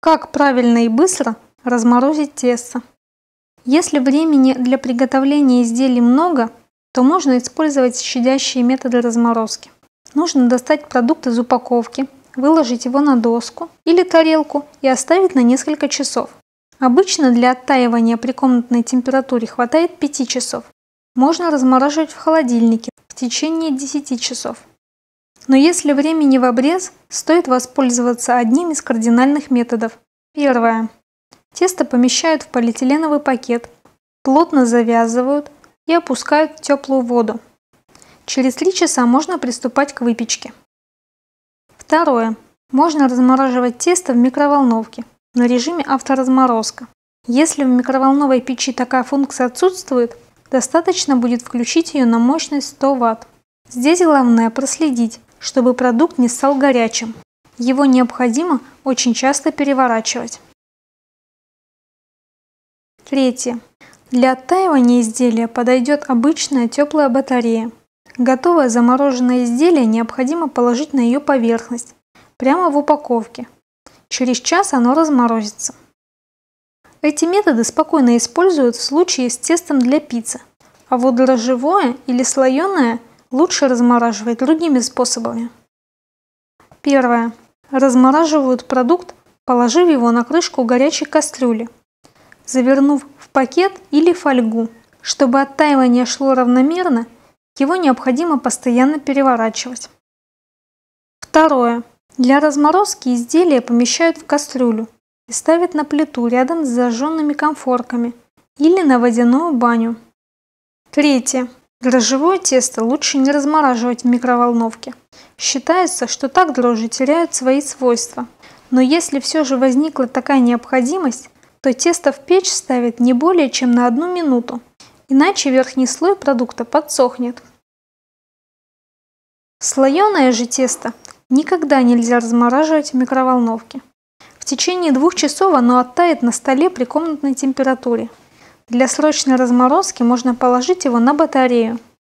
Как правильно и быстро разморозить тесто? Если времени для приготовления изделий много, то можно использовать щадящие методы разморозки. Нужно достать продукт из упаковки, выложить его на доску или тарелку и оставить на несколько часов. Обычно для оттаивания при комнатной температуре хватает 5 часов. Можно размораживать в холодильнике в течение 10 часов. Но если времени в обрез, стоит воспользоваться одним из кардинальных методов. Первое. Тесто помещают в полиэтиленовый пакет, плотно завязывают и опускают в теплую воду. Через 3 часа можно приступать к выпечке. Второе. Можно размораживать тесто в микроволновке на режиме авторазморозка. Если в микроволновой печи такая функция отсутствует, достаточно будет включить ее на мощность 100 Вт. Здесь главное проследить, чтобы продукт не стал горячим. Его необходимо очень часто переворачивать. Третье. Для оттаивания изделия подойдет обычная теплая батарея. Готовое замороженное изделие необходимо положить на ее поверхность, прямо в упаковке. Через час оно разморозится. Эти методы спокойно используют в случае с тестом для пиццы, а вот дрожжевое или слоеное лучше размораживать другими способами. Первое. Размораживают продукт, положив его на крышку горячей кастрюли, завернув в пакет или фольгу. Чтобы оттаивание шло равномерно, его необходимо постоянно переворачивать. Второе. Для разморозки изделия помещают в кастрюлю и ставят на плиту рядом с зажженными конфорками или на водяную баню. Третье. Дрожжевое тесто лучше не размораживать в микроволновке. Считается, что так дрожжи теряют свои свойства. Но если все же возникла такая необходимость, то тесто в печь ставят не более чем на 1 минуту, иначе верхний слой продукта подсохнет. Слоеное же тесто никогда нельзя размораживать в микроволновке. В течение 2 часов оно оттает на столе при комнатной температуре. Для срочной разморозки можно положить его на батарею.